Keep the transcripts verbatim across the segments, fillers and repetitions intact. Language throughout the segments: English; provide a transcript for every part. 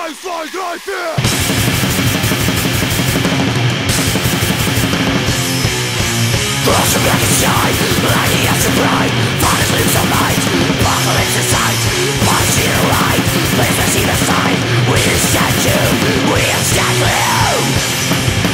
eins, zwei, drei, vier! Cross the black sky, lighting up the bright. Father's lips of light, apocalypse in sight. Bodies in a ride, place to see the sign. We stand you, we stand you.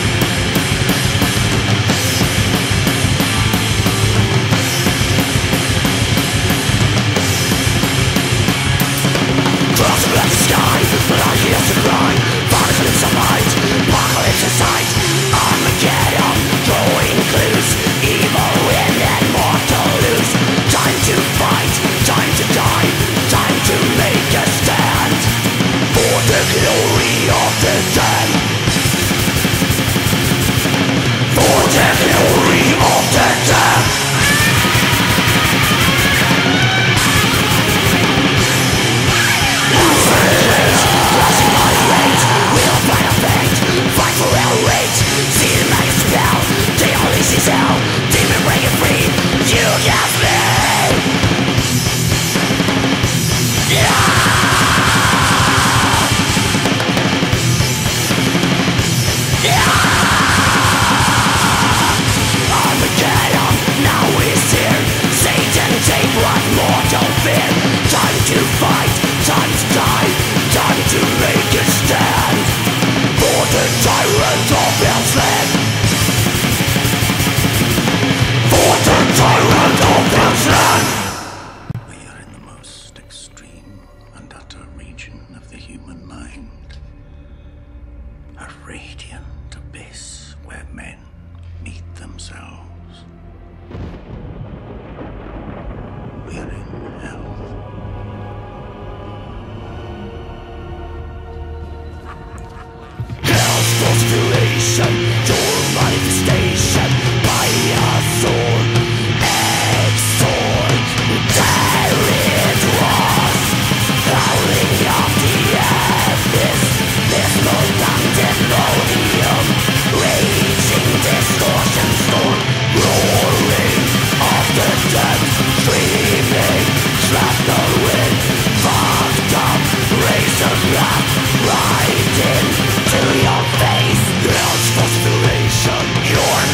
Cross the black sky, lighting up the bright. Father's lips of light, apocalypse in sight. Armageddon, throwing clues. Evil win and mortal lose. Time to fight, time to die, time to make a stand for the glory of the dead. For the glory of the dead. Crossing my rage, we'll fight a fate. Fight for our rage, see the magic spell. They unleash his hell, demon break it free. You got me. Yeah. Yeah. Armageddon, now is here. Satan, take what mortal fear. Time to fight, time to die, time to make a stand for the tyrant of hell's land. For the tyrant of hell's land. We are in the most extreme and utter region of the human mind. A radiant abyss where men meet themselves. We are in hell. Hell's constellation, your manifestation by a soul. Exhort, there it was, howling of the abyss. There's no pandemonium, raging distortion storm, roaring of the dead, screaming, shrapnel wind, fucked up, razor blast, right into your face. Hell's constellation, your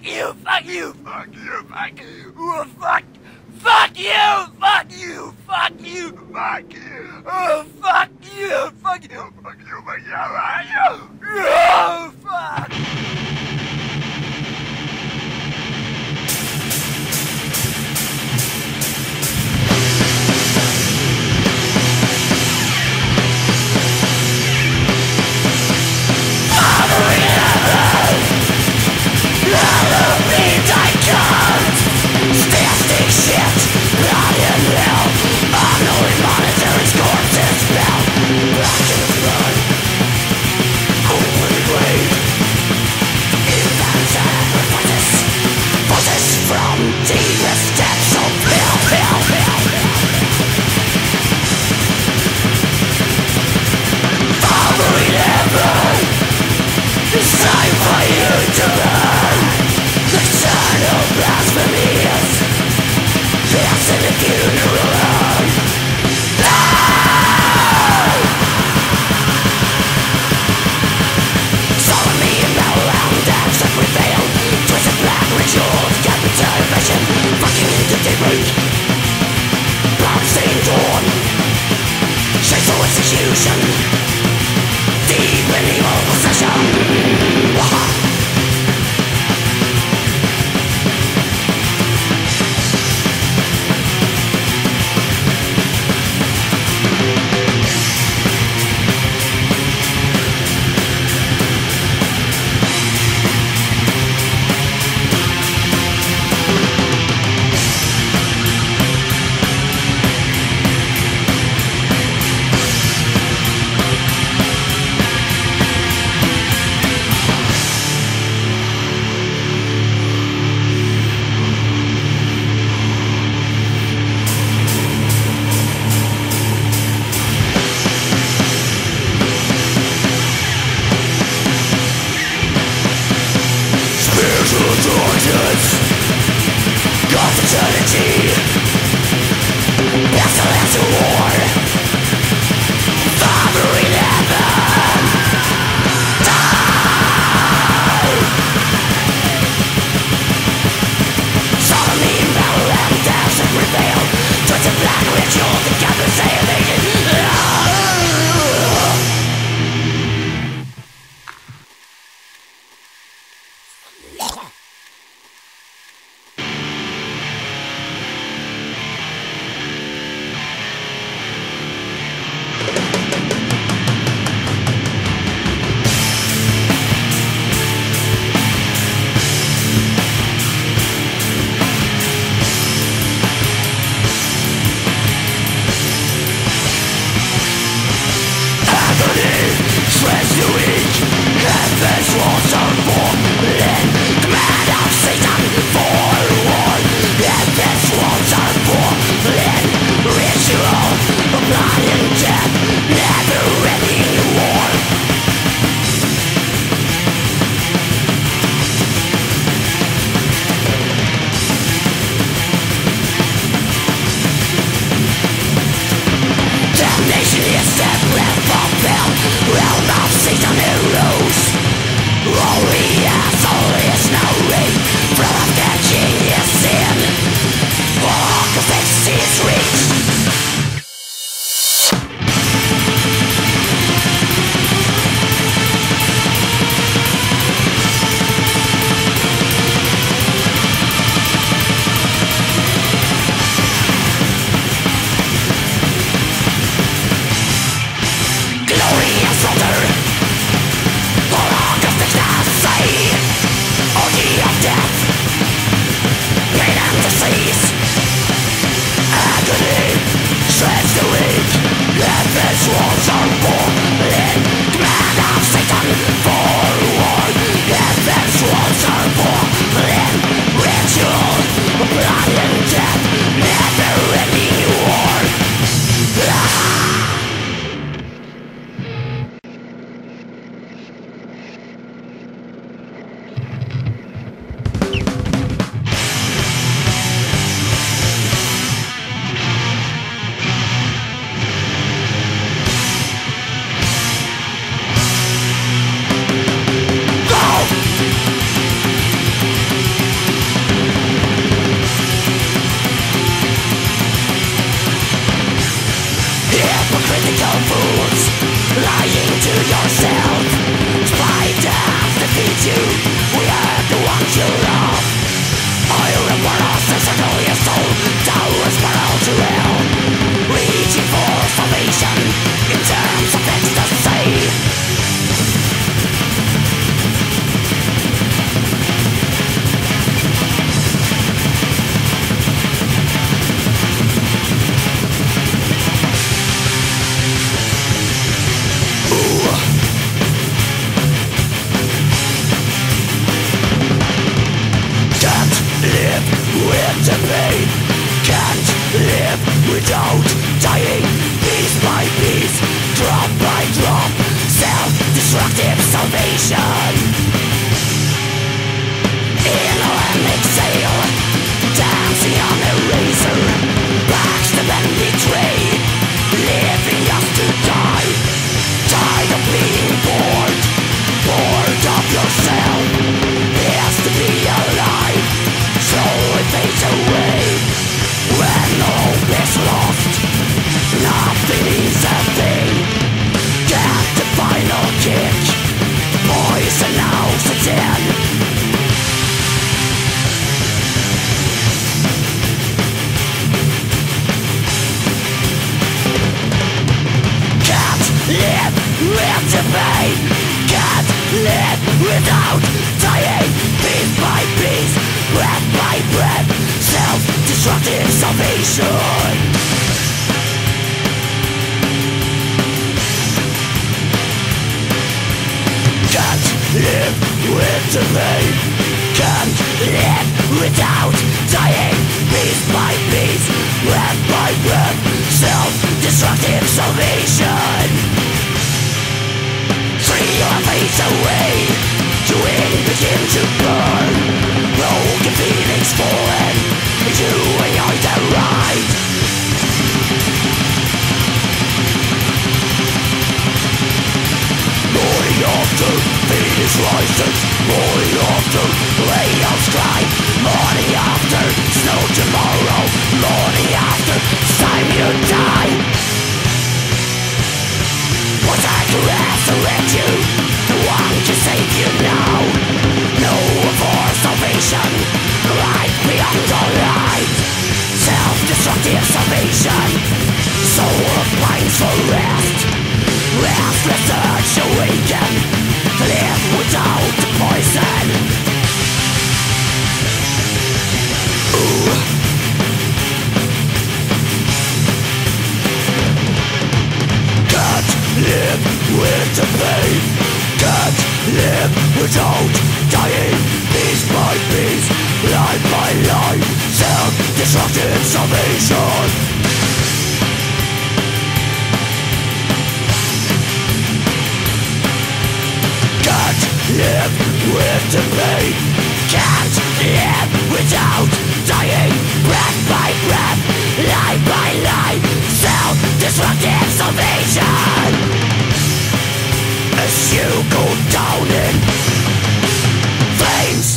Fuck you, fuck you, fuck you, fuck you, oh, fuck, fuck you, fuck you, fuck you, fuck you, oh, fuck you, fuck you, fuck you, fuck you, fuck you, oh, fuck. without dying, piece by piece, drop by drop, self-destructive salvation. Inhale and exhale, dancing on a razor, backstab and betray, leaving us to die. Tired of being bored, bored of yourself. Yes, to be alive slowly fades away. When hope is lost, nothing is a thing. Get the final kick, poison now sets in. Can't live with the pain, can't live without dying. Piece by piece, breath by breath, self-destructive salvation. Can't live with the pain, can't live without dying. Piece by piece, breath by breath, self-destructive salvation. Three your face away, your wing begin to burn. Broken feelings fallen, you and I the right. Morning after, Venus rises. Morning after, rails cry. Morning after, snow tomorrow. Morning after, it's time you die. Was I to resurrect you? The one to save you now. No for salvation, right beyond all light. Self-destructive salvation, soul pines for rest. Restless urge awaken, live without the poison. Ooh. Can't live with the pain, can't live without dying. Piece by piece, line by line, self-destructive salvation. Can't live with the pain, can't live without dying. Breath by breath, line by line, self-destructive salvation. As you go down in flames.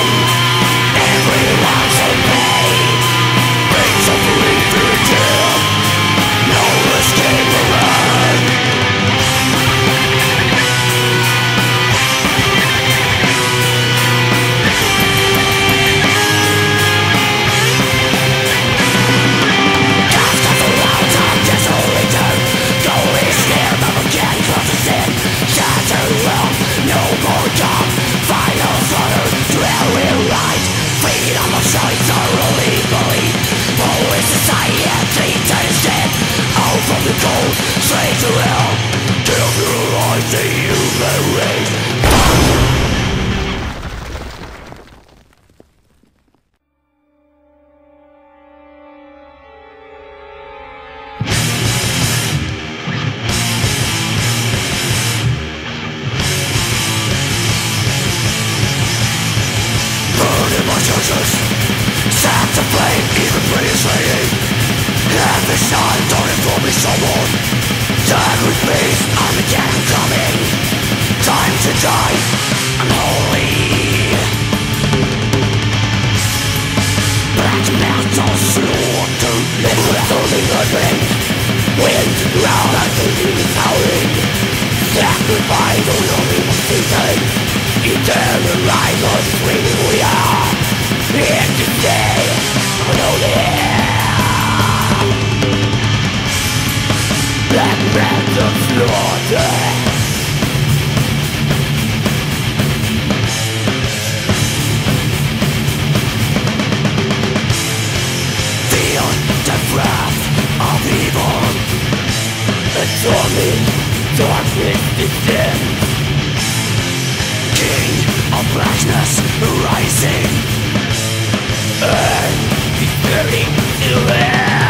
Everyone's a pain, brings a relief to to hell. Till terrorize the human race. Burning my churches, set to flame, even British lady. Every sign don't inform me someone. Die with peace, Armageddon coming. Time to die, unholy. Black metal slaughter, live with only living. Wind round and the demons howling. Sacrifice on only one season. Eternal rise on screaming we are. Here to stay, unholy. Black metal slaughter. Feel the wrath of evil. Adore me, darkness descends. King of blackness rising. Earth is burning to hell.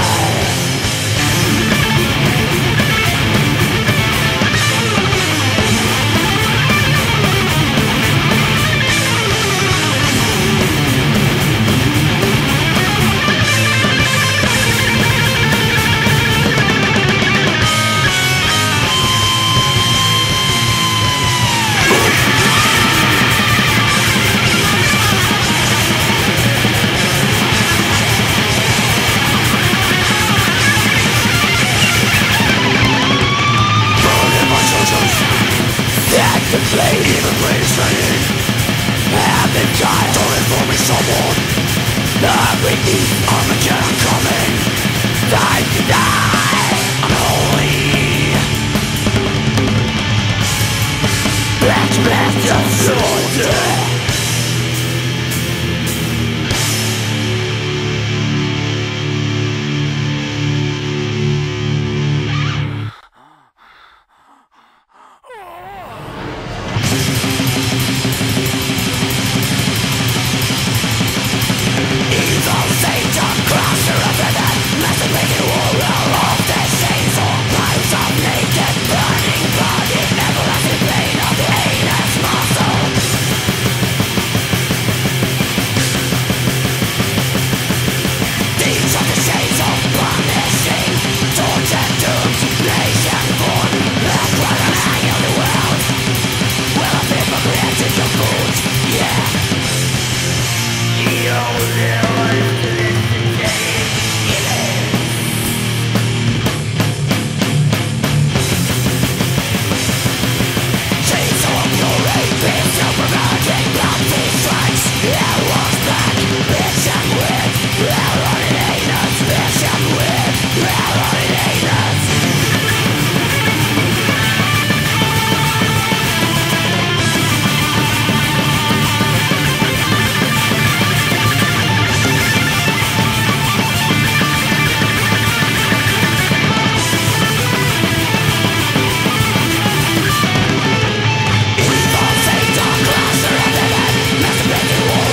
The flame, even British training. Have been died, don't inform me someone. Every beat, Armageddon coming. Time to die, unholy. Black metal slaughter.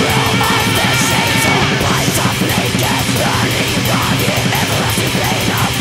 Pain of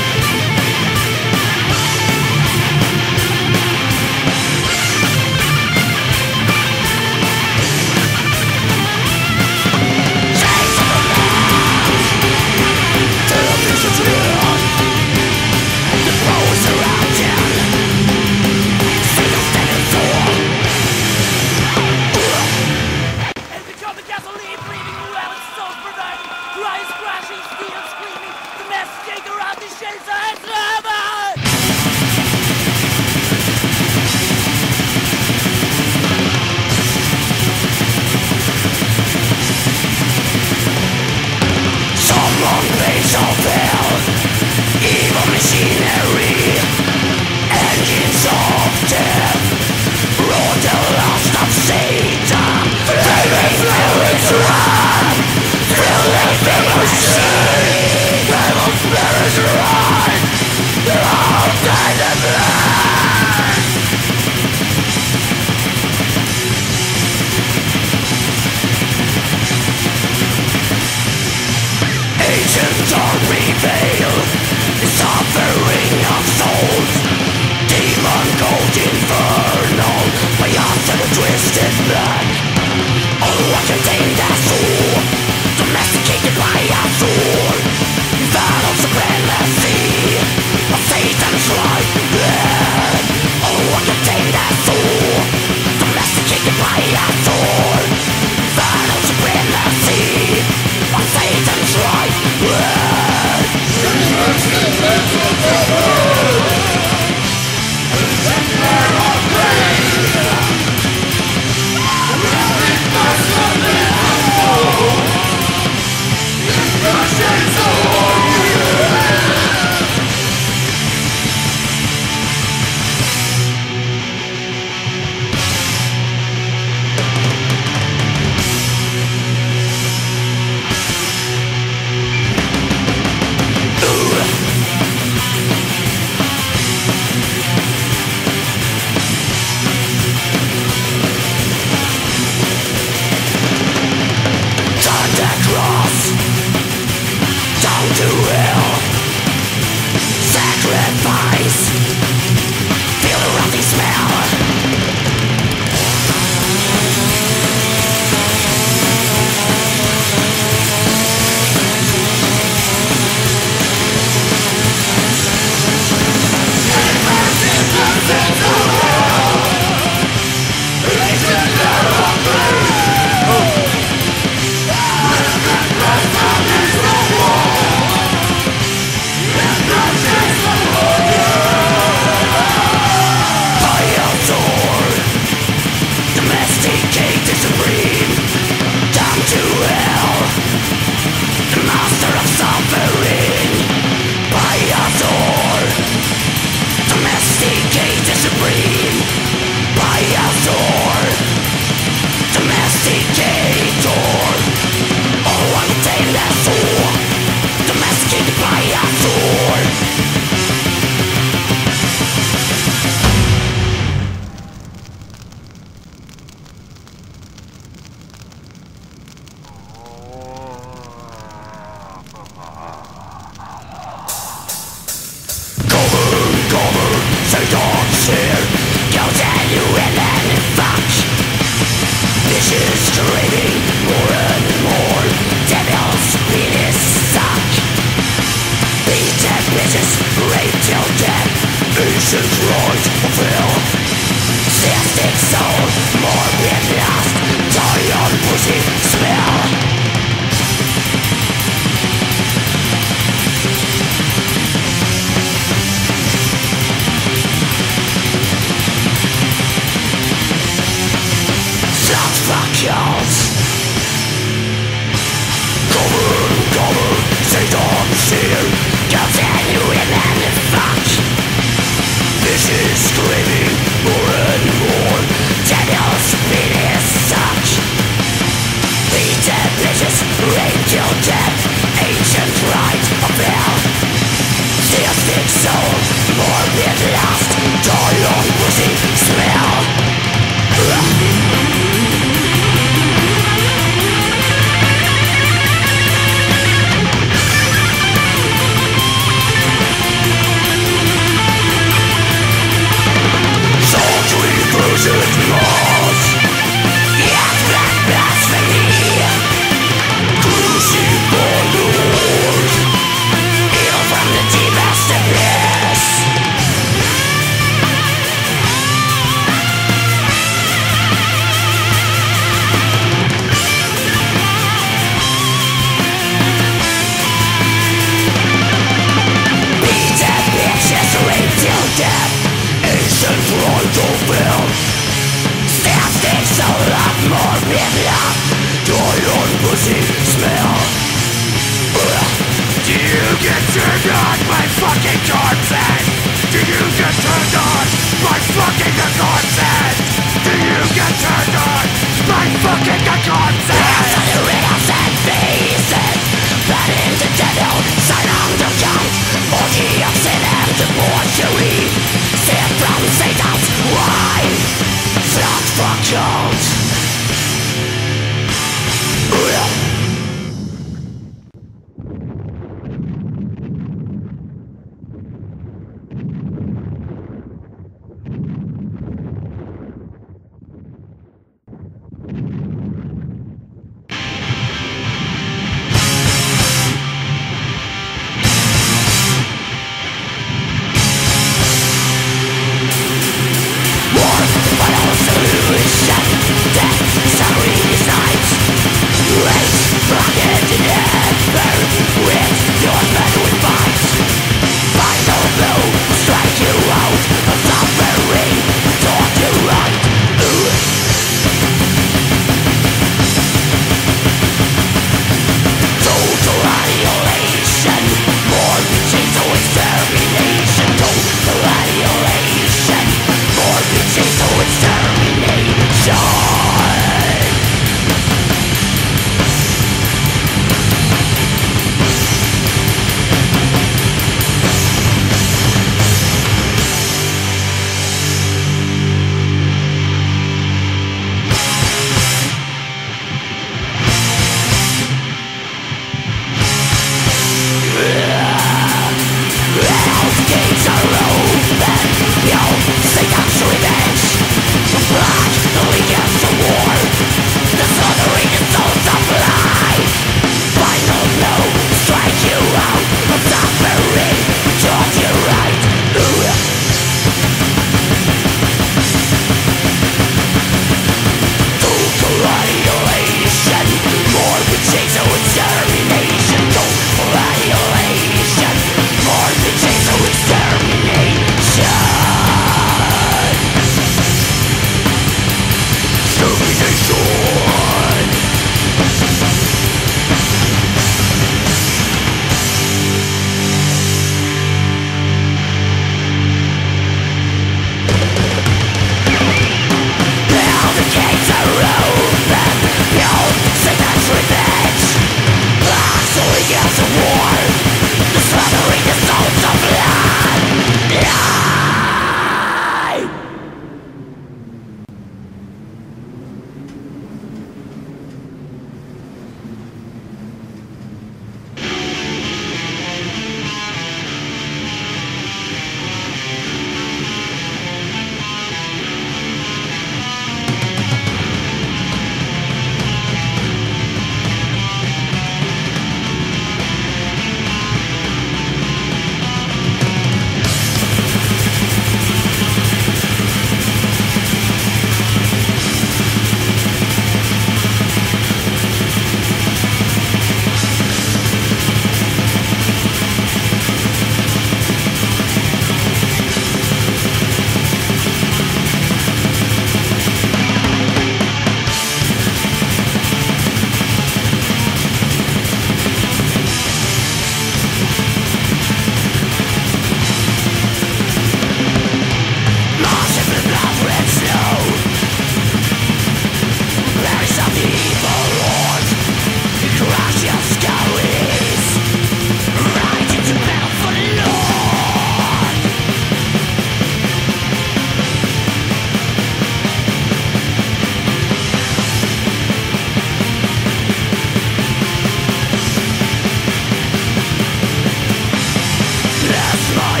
That's my